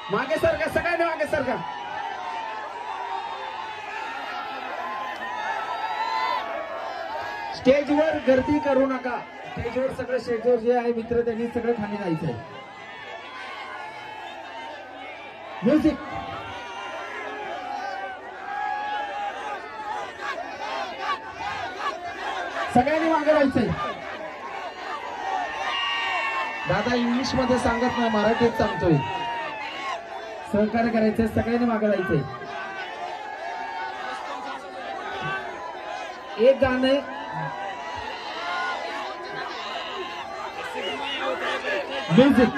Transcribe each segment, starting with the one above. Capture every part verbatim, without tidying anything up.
मागे सरका, सगळ्यांनी मागे सरका. स्टेजवर गर्दी करू नका. स्टेजवर सगळं स्टेजवर जे आहे मित्र त्यांनी सगळं खाली जायचंय. म्युझिक. सगळ्यांनी मागे जायचंय. दादा इंग्लिश मध्ये सांगत नाही, मराठीत सांगतोय. सहकार्य करायचंय, सगळ्यांनी मागे जायचंय. एक गाणं म्युझिक.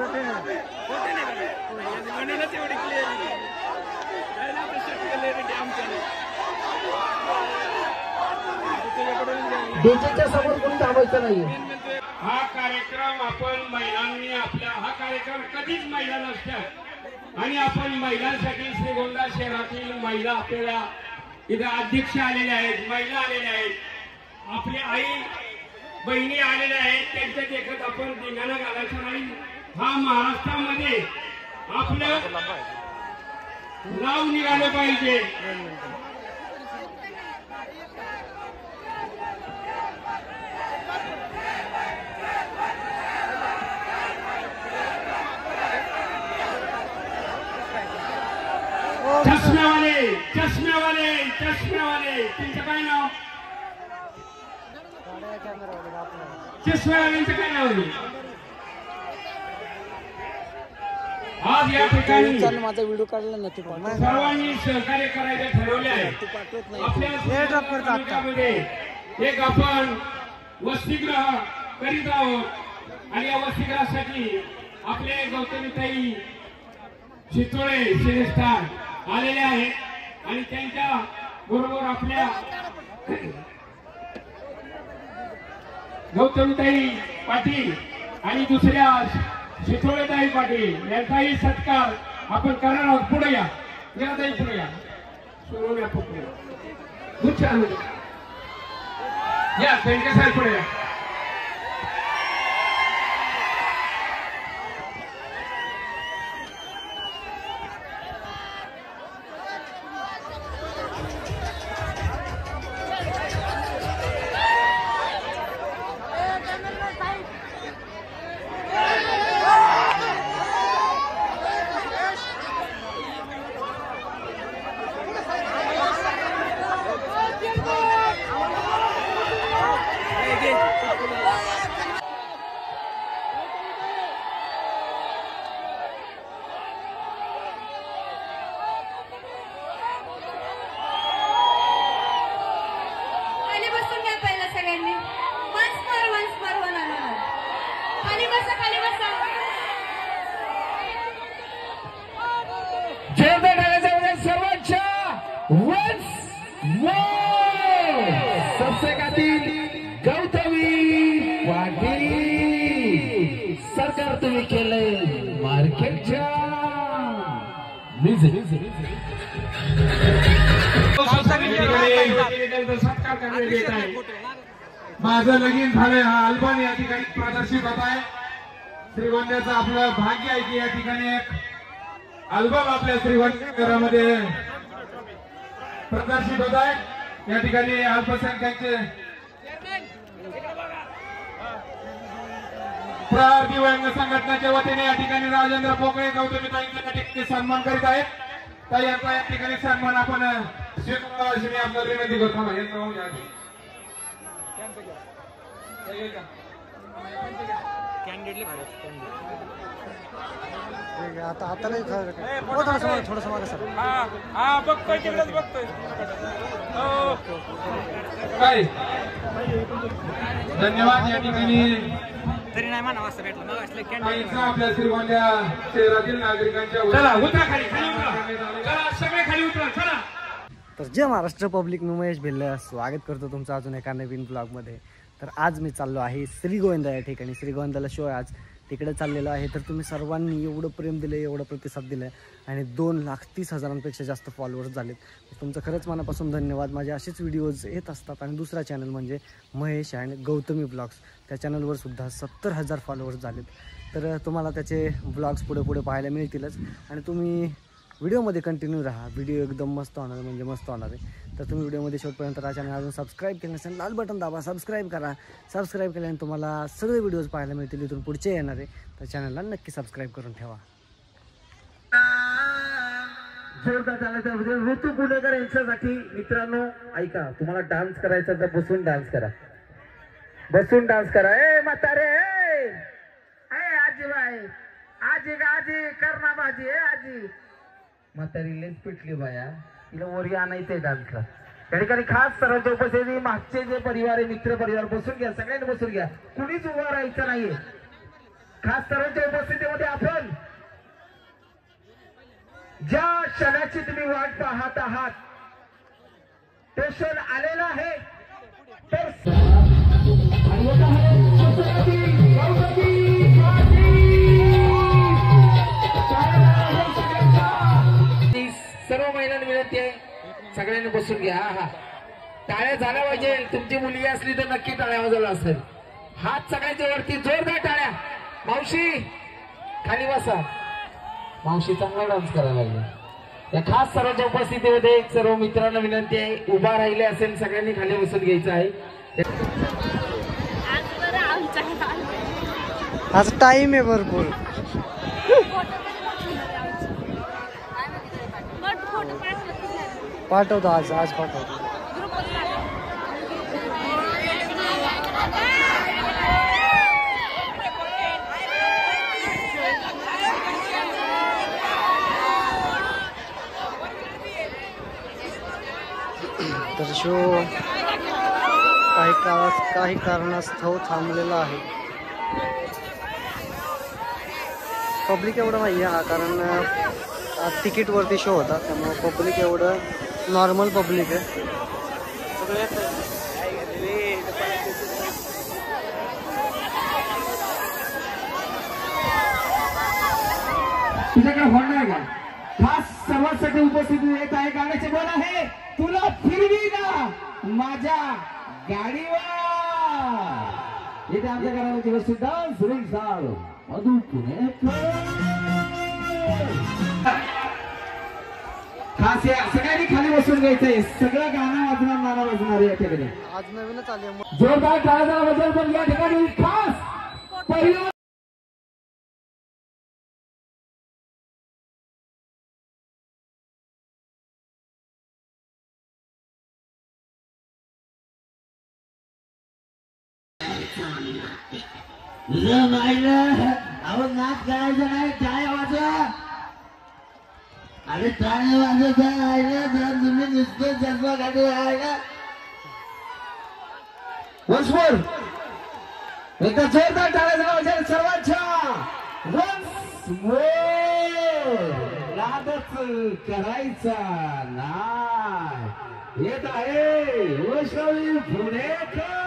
डीजेच्या समोर कोणी थांबायचं नाहीये. हा कार्यक्रम आपण महिलांनी आपल्या हा कार्यक्रम कधीच महिला नसतात आणि आपण महिलांसाठी श्रीगोंदा शहरातील महिला आपल्याला इथे अध्यक्ष आलेले आहेत, महिला आलेल्या आहेत, आपली आई बहिणी आलेल्या आहेत. त्यांच्या देखत आपण धिंगाणा घालायचं नाही. हा महाराष्ट्रामध्ये आपलं नाव निघालं पाहिजे. चष्म्यावाले चष्म्यावाले चष्म्यावाले तुमचं काय नाव? चष्म्यावाल्यांचं काय नाव? आज या ठिकाणी माझा व्हिडिओ काढला ना तू सर्वांनी सहकार्य करायचे ठरवले आहे. आपल्या एक आपण वसतिगृह करीत आहोत आणि या वसतिगृहासाठी आपले गौतमीताई चितोळे श्रेष्ठान आलेले आहेत आणि त्यांच्या बरोबर आपल्या गौतमीताई पाटील आणि दुसऱ्या चितोळेताई पाटील यांचाही सत्कार आपण करणार आहोत. पुढे या, या ताई पुढे या. सोडून या पुढे खूप छान या त्यांच्या साहेब पुढे या. गौतमी पाटील सरकार तुम्ही केलंय मार्केटच्या सत्कार करण्यात येत आहे. माझं लगीन झालंय हा अल्बम या ठिकाणी प्रदर्शित होत आहे. श्रीगोंद्याचं आपलं भाग्य आहे की या ठिकाणी एक अल्बम आपल्या श्रीगोंद्यामध्ये प्रदर्शित होत आहे. या ठिकाणी अल्पसंख्याकचे प्रहार दिव्यांग संघटनेच्या वतीने या ठिकाणी राजेंद्र पोकळे गौतमीताईंचा या ठिकाणी सन्मान करीत आहेत. ताई यांचा या ठिकाणी सन्मान आपण स्वीकारावा अशी मी आपल्याला विनंती करतो. आता आता नाही थोडं थोडंसं मागे सर. हा बघतोय तिकडेच बघतोय. काय धन्यवाद. या ठिकाणी तरी नाही म्हणा वाजता भेटलं आपल्या श्रीगोंद्या शहरातील नागरिकांच्या चला उतरा खाली खाली उतरा चला सगळे खाली उतरा चला. तर जय महाराष्ट्र पब्लिक, मी महेश भिल्ले स्वागत करतो तुमचं अजून एका नवीन ब्लॉगमध्ये. तर आज मी चाललो आहे श्रीगोंदा या ठिकाणी. श्रीगोंद्याला शो आहे आज, तिकडे चाललेलो आहे. तर तुम्ही सर्वांनी एवढं प्रेम दिलं, एवढं प्रतिसाद दिलं आणि दोन लाख तीस हजारांपेक्षा जास्त फॉलोअर्स झालेत. तुमचं खरंच मनापासून धन्यवाद. माझे असेच व्हिडिओज येत असतात. आणि दुसरा चॅनल म्हणजे महेश अँड गौतमी ब्लॉग्स, त्या चॅनलवर सुद्धा सत्तर हजार फॉलोअर्स झालेत. तर तुम्हाला त्याचे ब्लॉग्स पुढे पुढे पाहायला मिळतीलच आणि तुम्ही व्हिडिओमध्ये कंटिन्यू राहा. व्हिडिओ एकदम मस्त होणार म्हणजे मस्त होणार आहे. तर तुम्ही व्हिडिओमध्ये शेवटपर्यंत राहा. चॅनल अजून सबस्क्राईब केलं नसेल लाल बटन दाबा, सबस्क्राईब करा. सबस्क्राईब केल्याने तुम्हाला सगळे व्हिडिओज पाहायला मिळतील इथून पुढचे येणार आहे. तर चॅनलला नक्की सबस्क्राईब करून ठेवा. जोरदार चालायचं ऋतू पुणेकर यांच्यासाठी. मित्रांनो ऐका, तुम्हाला डान्स करायचा तर बसून डान्स करा, बसून डान्स करा. ए म्हातारे, ए आजी बाई, आजी आजी करणा भाजी, ए आजी. म्हातारी लेच पिटली बाया, तिला वरी आणायचंय डान्सला. त्या ठिकाणी खास सर्वांच्या उपस्थिती मागचे जे परिवार आहे, मित्र परिवार, बसून घ्या, सगळ्यांनी बसून घ्या, कुणीच उभा राहायचं नाहीये. खास सर्वांच्या उपस्थितीमध्ये आपण ज्या क्षणाची तुम्ही वाट पाहत आहात तो क्षण आलेला आहे. तर सर्व महिलांना विनंती आहे, सगळ्यांनी बसून घ्या. हा टाळ्या झाल्या पाहिजे. तुमची मुलगी असली तर नक्की टाळ्या वाजवला असेल. हात सगळ्यांच्या वरती, जोरदार टाळ्या. मावशी खाली बसा. मावशी चांगला डान्स करायला लागले. या खास सर्वांच्या उपस्थितीमध्ये सर्व मित्रांना विनंती आहे, उभा राहिले असेल सगळ्यांनी खाली बसून घ्यायचं आहे. आज टाइम आहे भरपूर. पाठवतो आज आज पाठवतो. तर शो काही काळात काही कारणास्तव थांबलेला आहे. पब्लिक एवढं नाही आहे हा, कारण तिकीटवरती शो होता त्यामुळे पब्लिक एवढं नॉर्मल पब्लिक आहे. तुझ्याकडे होणार का? खास सर्वांसाठी उपस्थिती येत आहे. गाण्याचे बोल आहे, तुला फिरवी ना माझ्या गाडीवर. इथे आमच्या घरामध्ये वस्तू डान्स रिंग साळ मधू पुणेकर. खास या सगळ्यांनी खाली बसून घ्यायचंय. सगळं गाणं वाजणार, नाना वाजणार या ठिकाणी. आज नवीनच आले. जोरदार टाळ्या वाजवून पण या ठिकाणी खास पहिलं आपण नाच करायचं नाही, टाळ्या वाजवा. अरे टाळ्या वाजवत आहे तुम्ही नुसते जन्म गाडी आहे ना. वन्स मोर एकदा जोरदार टाळ्या वाजवा सर्वांच्या. Once more. नादच करायचा नाही. येत आहे वैष्णवी पुणेकर.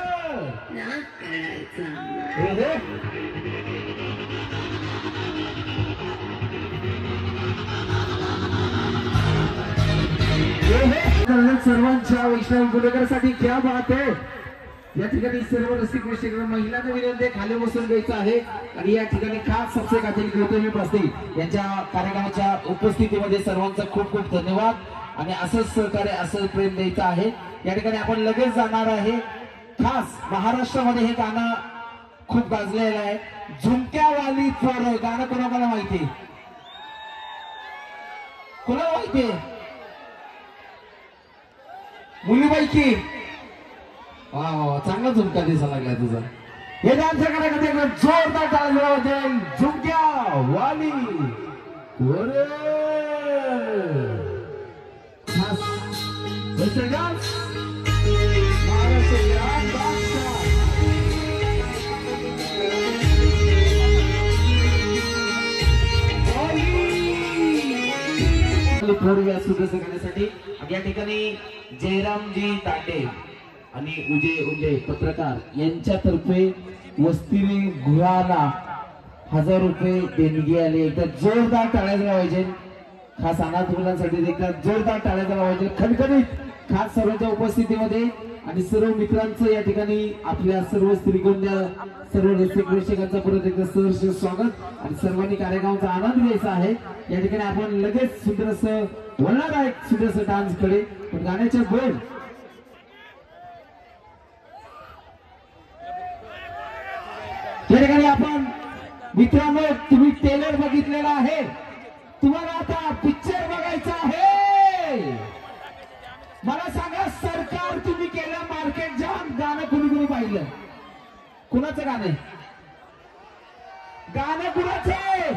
सर्वांच्या वैष्णवी पुणेकर साठी क्या बात आहे. या ठिकाणी सर्व रसिक प्रेक्षक महिलांना विनंती खाली बसून घ्यायचं आहे. आणि या ठिकाणी खास सबसे कातील गौतमी प्रस्ते यांच्या कार्यक्रमाच्या उपस्थितीमध्ये सर्वांचा खूप खूप धन्यवाद. आणि असंच सहकार्य, असं प्रेम द्यायचं आहे. या ठिकाणी आपण लगेच जाणार आहे. खास महाराष्ट्रामध्ये हे गाणं खूप गाजलेलं आहे. झुमक्यावाली पोरं गाणं कोणाला माहिती, कोणाला माहितीये? मुलीबाईची. वा वा, चांगला झुमका दिसायला लागला तुझा. हे डान्स करायला जोरदार टाळ्या वाजवेल. झुमक्यावाली पोरं. डान्स करण्यासाठी या ठिकाणी जयरामजी तांडे आणि उदय उदय पत्रकार यांच्यातर्फे वस्तीने गृहाला हजार रुपये देणगी आली. एकदा जोरदार टाळ्या लावायचे. खास अनाथ मुलांसाठी एकदा जोरदार टाळ्या लावायचे. खणखणीत खास सर्वांच्या उपस्थितीमध्ये आणि सर्व मित्रांचं या ठिकाणी आपल्या सर्व श्रीगोंदा सर्व रसिक प्रेक्षकांचं परत एकदा सहर्ष स्वागत आणि सर्वांनी कार्यक्रमाचा आनंद घ्यायचा आहे। या ठिकाणी आपण लगेच सुंदर असं वळणार आहे सुंदर असं डान्स कडे, पण गाण्याच्या बोल या ठिकाणी आपण मित्रांनो तुम्ही ट्रेलर बघितलेला आहे, तुम्हाला आता पिक्चर बघायचा आहे। मला सांगा सरकार तुम्ही केलं मार्केट जाम गाणं कुणी कुणी पाहिलं? कुणाचं गाणं? गाणं कुणाचं?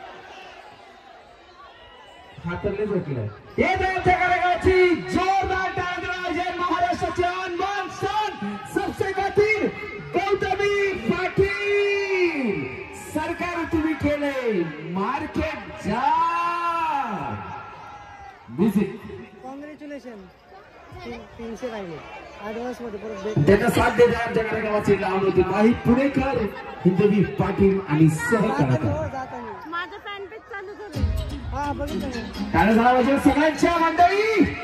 हातरले झोपलं हे त्यांच्या कार्यक्रमाची जोरदार टाळ्या महाराष्ट्राचे अनमोल सण सबसे खातीर गौतमी पाटील। सरकार तुम्ही केले मार्केट जाम म्युझिक। कॉंग्रॅच्युलेशन, तीनशे राहिले ऍडव्हान्स मध्ये परत भेट। त्यांना साथ देत आमच्या कार्यक्रमाची लावून होती माही पुणेकर, हिंदवी पाटील आणि सहकार्यकर। माझं फॅन पेज चालू झालं. हा बघितलं मी. काय झाला पाहिजे सगळ्यांच्या मंडळी?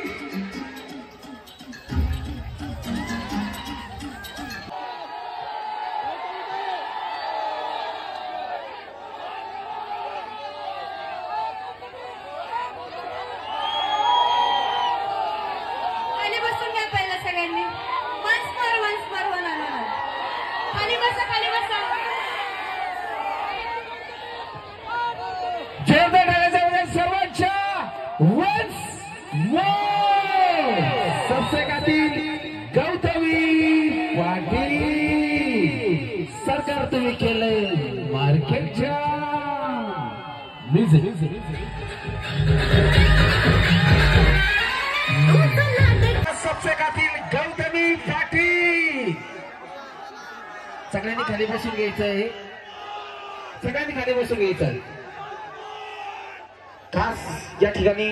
खाली बसून घ्या पहिला सगळ्यांनी. Once more once more one another. खाली बसा खाली बसा. जोरदार टाळ्या जाऊया सर्वांच्या वन्स मोर सबसे खातील गौतमी पाटील। सरकार तुम्ही केलंय मार्केटच्या म्युझिक। सबसे खातील गौतमी पाटील। सगळ्यांनी खाली बसून घ्यायचं आहे, सगळ्यांनी खाली बसून घ्यायचं आहे। खास या ठिकाणी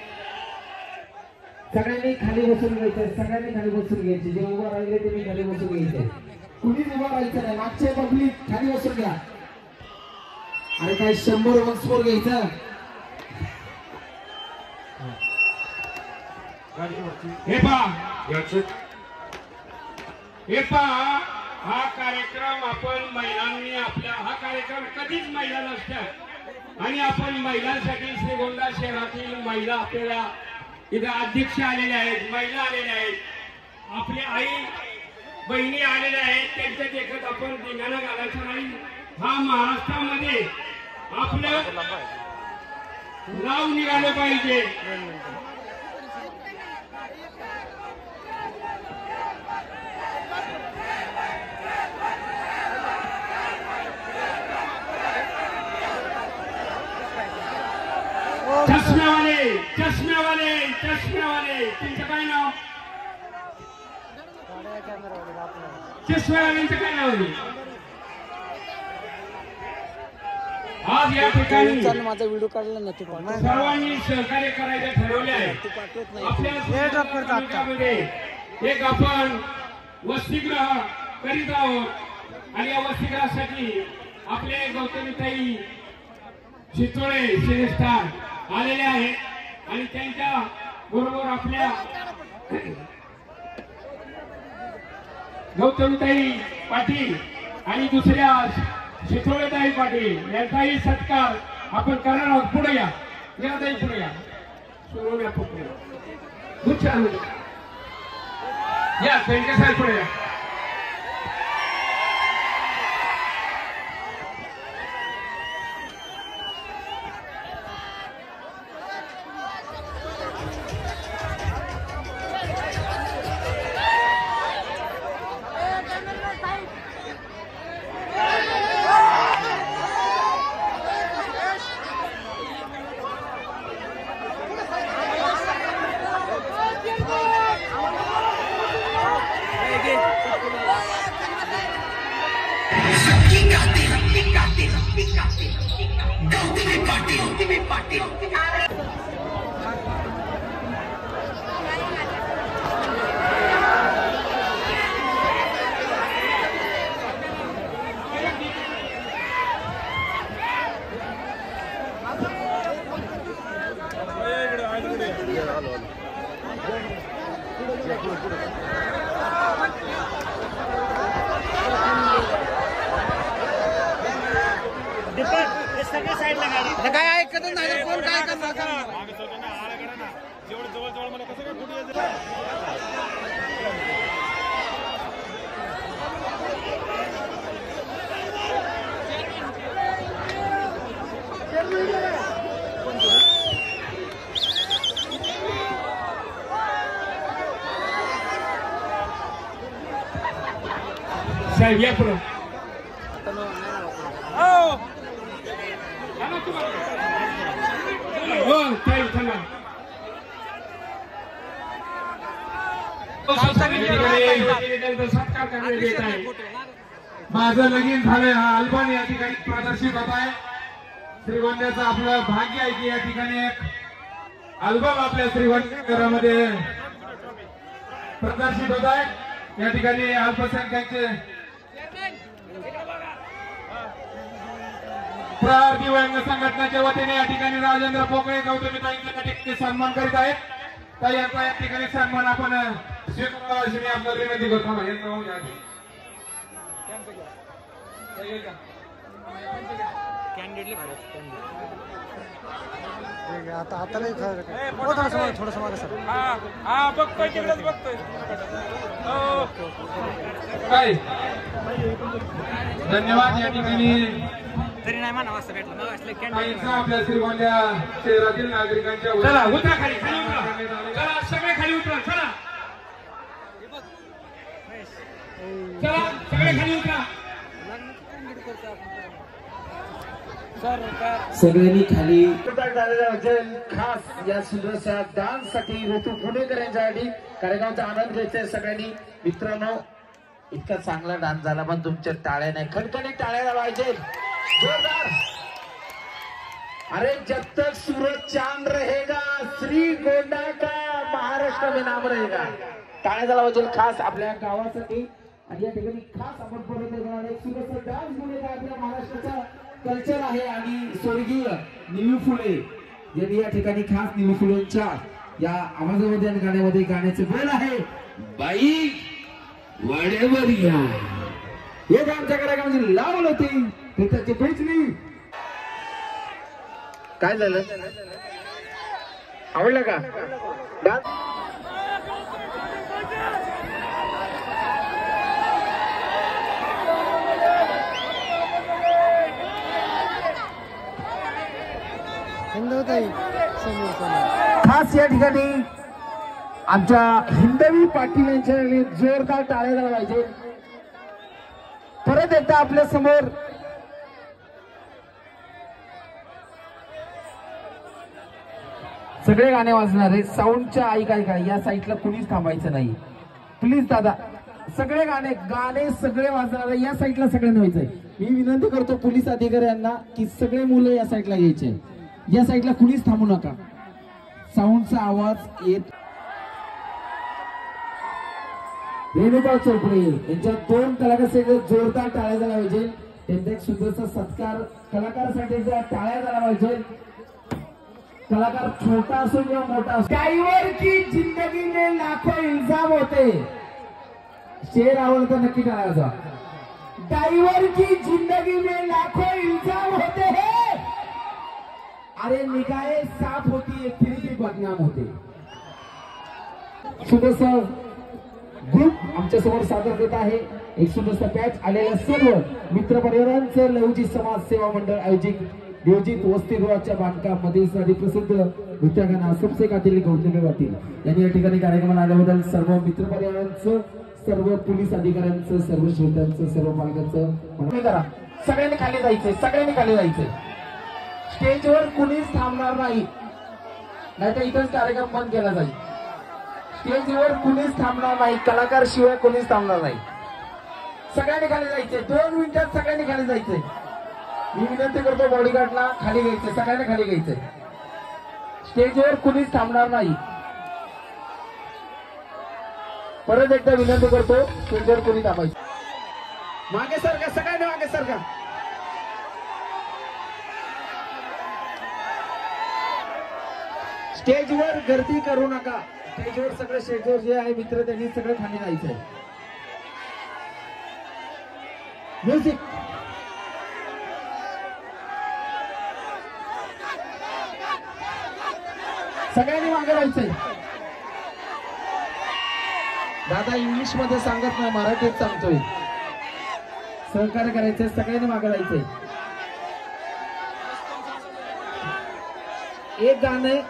सगळ्यांनी खाली बसून घ्यायचं, सगळ्यांनी खाली बसून घ्यायचे। जे उभा राहिले तुम्ही खाली बसून घ्यायचे, कुणीच उभा राहायचं नाही। मागचे पब्लिक खाली बसून घ्या। अरे काय शंभर वन्सफोर घ्यायचं। हे पहा हे पहा हा कार्यक्रम आपण महिलांनी आपल्या हा कार्यक्रम कधीच महिला नसतात आणि आपण महिलांसाठी श्रीगोंदा शहरातील महिला आपल्याला इथे अध्यक्ष आलेले आहेत, महिला आलेल्या आहेत, आपली आई बहिणी आलेल्या आहेत। त्यांच्या देखत आपण धिंगाणा घालायचं नाही। हा महाराष्ट्रामध्ये आपलं नाव निघालं पाहिजे। चष्म्यावाले चष्म्यावाले चष्म्यावाले तुमचं काय नाव? चष्म्यावाल्यांचं काय नाव आहे? आज या ठिकाणी माझा व्हिडिओ काढला ना तू सर्वांनी सहकार्य करायचं ठरवले आहे। आपल्या तालुक्यामध्ये एक आपण वसतिगृह करीत आहोत आणि या वसतिगृहासाठी आपले गौतमीताई चितोळे श्रेष्ठार आलेले आहेत आणि त्यांच्या बरोबर आपल्या गौतमीताई पाटील आणि दुसऱ्या शितोळेताई पाटील यांचाही सत्कार आपण करणार आहोत। पुढे या ताई, पुढे या सोडून पुढे खूप छान या त्यांच्या साहेब पुढे या। साहेब या पुढं. हो ताई थांबा. सत्कार करण्यात येत आहे. माझं लगीन झालंय हा अल्बम या ठिकाणी प्रदर्शित होत आहे. श्रीगोंद्याचं आपलं भाग्य आहे की या ठिकाणी एक अल्बम आपल्या श्रीगोंद्यामध्ये प्रदर्शित होत आहे. या ठिकाणी अल्पसंख्याकचे प्रहार दिव्यांग संघटनेच्या वतीने या ठिकाणी राजेंद्र पोकळे गौतमी ताईंचा त्या ठिकाणी सन्मान करीत आहेत. ताई यांचा या ठिकाणी सन्मान आपण स्वीकारावा अशी मी आपल्याला विनंती करतो. आता आता नाही थोडं थोडंसं मागे सर. हा बघतोय तिकडेच बघतोय. काय धन्यवाद. या ठिकाणी तरी नाही म्हणा वाजता भेटलं आपल्या श्रीगोंद्या शहरातील नागरिकांच्या चला उतरा खाली खाली उतरा. चला सगळे खाली उतरा. चला चला सगळे खाली उतरा. सगळ्यांनी खाली खास या सुंदरशा डान्स साठी ऋतू पुणेकर यांच्यासाठी कार्यक्रमाचा आनंद घ्यायचा सगळ्यांनी. मित्रांनो इतका चांगला डान्स झाला पण तुमच्या टाळ्या नाही. खणखणी टाळ्या पाहिजे जोरदार. अरे जब तक सूरज चांद रहेगा श्रीगोंदा का महाराष्ट्र में नाम रहेगा. टाळ्या झाला पाहिजे खास आपल्या गावासाठी. आणि या ठिकाणी खास आपण परत एक सुंदरसा डान्स घेऊन आपल्या महाराष्ट्राचा कल्चर आहे. आणि स्वर्गीय निळू फुले यांनी या ठिकाणी खास निळू फुलेंच्या या आवाजामध्ये आणि गाण्यामध्ये गाण्याचे बोल आहे बाई वाड्यावर या. हे आमच्या कार्यक्रमाची लावलं होती ते त्याची पोचली. काय झालं आवडलं का डान्स. खास या ठिकाणी आमच्या हिंदवी पाटील यांच्या जोरदार टाळ्या झाला पाहिजे. परत एकदा आपल्या समोर सगळे गाणे वाजणार आहे. साऊंडच्या ऐका ऐका या साईडला कुणीच थांबायचं नाही प्लीज दादा. सगळे गाणे गाणे सगळे वाजणार आहे या साईडला सगळ्यांना व्हायचंय. मी विनंती करतो पोलीस अधिकाऱ्यांना की सगळे मुलं या साईडला यायचे. या साईडला कुणीच थांबू नका. साऊंडचा आवाज येत. रेणुका चोपडे यांच्या दोन कलाकार जोरदार टाळ्या झाला पाहिजे. त्यांचा एक सुंदरचा सत्कार कलाकारासाठी टाळ्या झाला पाहिजे. कलाकार छोटा असो किंवा मोठा असो. ड्रायव्हर की जिंदगी में लाखों इल्जाम होते. शेर आवडता नक्की टाळायचा. ड्राइवर की जिंदगी में लाखों इल्जाम होते हैं. अरे निगाहें साफ होती है फिर भी बदनाम होते. सुंदरसा ग्रुप आमच्या समोर सादर करत आहे. एक सुंदरसा पॅच आलेल्या सर्व मित्र परिवारांचं लहुजी समाज सेवा मंडळ आयोजित नियोजित वसतिगृहाच्या बांधकामामध्ये प्रसिद्ध नृत्यांगना सबसे कातील गौतमी पाटील यांनी या ठिकाणी कार्यक्रमाला आल्याबद्दल सर्व मित्र परिवारांचं सर्व पोलीस अधिकाऱ्यांचं सर्व श्रोत्यांचं सर्व पालकांचं करा. सगळ्यांनी खाली जायचंय. सगळ्यांनी खाली जायचंय. स्टेजवर कुणीच थांबणार नाही नाहीतर इथंच कार्यक्रम बंद केला जाईल. स्टेजवर कुणीच थांबणार नाही. कलाकार शिवाय कुणीच थांबणार नाही. सगळ्यांनी खाली जायचंय. दोन मिनिटात सगळ्यांनी खाली जायचंय. मी विनंती करतो बॉडीगार्डला खाली घ्यायचंय. सगळ्यांना खाली घ्यायचंय. स्टेजवर कुणीच थांबणार नाही. परत एकदा विनंती करतो स्टेजवर कुणी थांबायचं. मागे सरका. सगळ्यांनी मागे सरका. स्टेजवर गर्दी करू नका. स्टेजवर सगळे स्टेजवर जे आहे मित्र त्यांनी सगळं खाली जायचंय. म्युझिक सगळ्यांनी मागे राहायचंय. दादा इंग्लिश मध्ये सांगत नाही, मराठीत सांगतोय. सहकार्य करायचंय, सगळ्यांनी मागे राहायचंय. एक गाणं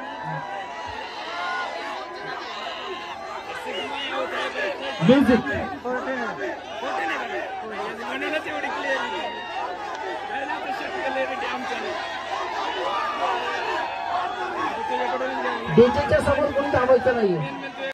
म्युझिक डीजेच्या समोर कोणी थांबायचं नाहीये.